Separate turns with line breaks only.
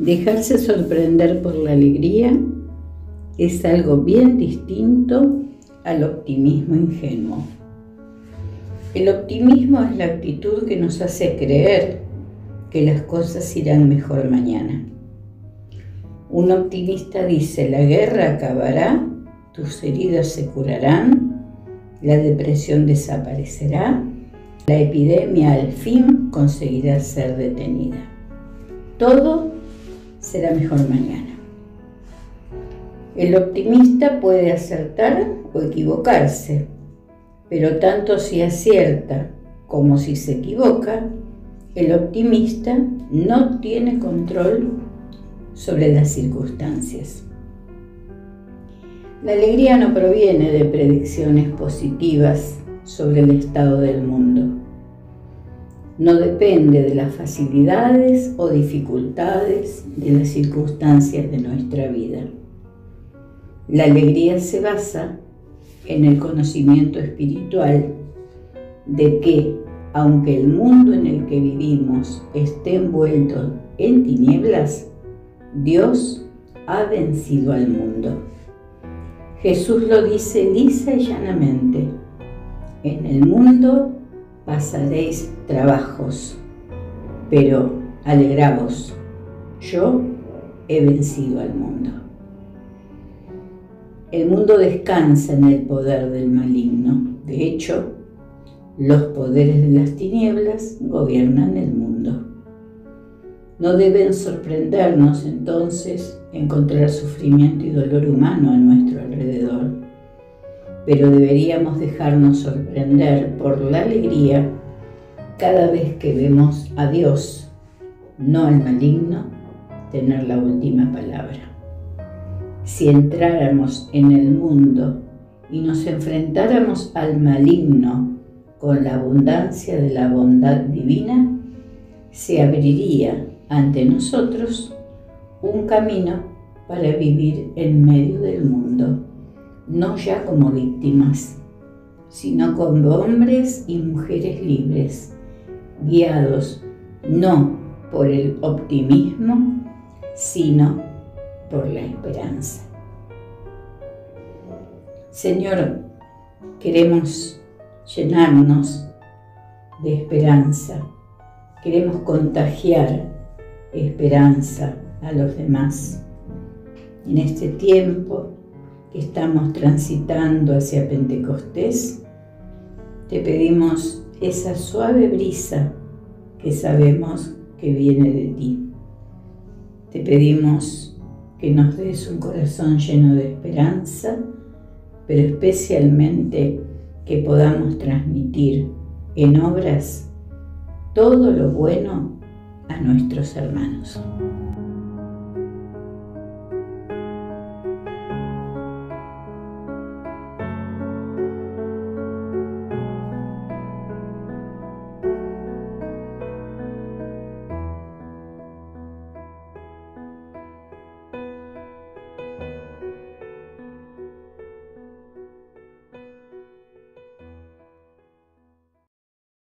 Dejarse sorprender por la alegría es algo bien distinto al optimismo ingenuo. El optimismo es la actitud que nos hace creer que las cosas irán mejor mañana. Un optimista dice: la guerra acabará, tus heridas se curarán, la depresión desaparecerá, la epidemia al fin conseguirá ser detenida. Todo será mejor mañana. El optimista puede acertar o equivocarse, pero tanto si acierta como si se equivoca, el optimista no tiene control sobre las circunstancias. La alegría no proviene de predicciones positivas sobre el estado del mundo. No depende de las facilidades o dificultades de las circunstancias de nuestra vida. La alegría se basa en el conocimiento espiritual de que, aunque el mundo en el que vivimos esté envuelto en tinieblas, Dios ha vencido al mundo. Jesús lo dice lisa y llanamente: en el mundo pasaréis trabajos, pero alegraos, yo he vencido al mundo. El mundo descansa en el poder del maligno. De hecho, los poderes de las tinieblas gobiernan el mundo. No deben sorprendernos entonces encontrar sufrimiento y dolor humano a nuestro alrededor, pero deberíamos dejarnos sorprender por la alegría cada vez que vemos a Dios, no al maligno, tener la última palabra. Si entráramos en el mundo y nos enfrentáramos al maligno con la abundancia de la bondad divina, se abriría ante nosotros un camino para vivir en medio del mundo, no ya como víctimas, sino como hombres y mujeres libres, guiados no por el optimismo, sino por la esperanza. Señor, queremos llenarnos de esperanza, queremos contagiar esperanza a los demás. En este tiempo que estamos transitando hacia Pentecostés, te pedimos esa suave brisa que sabemos que viene de ti. Te pedimos que nos des un corazón lleno de esperanza, pero especialmente que podamos transmitir en obras todo lo bueno a nuestros hermanos.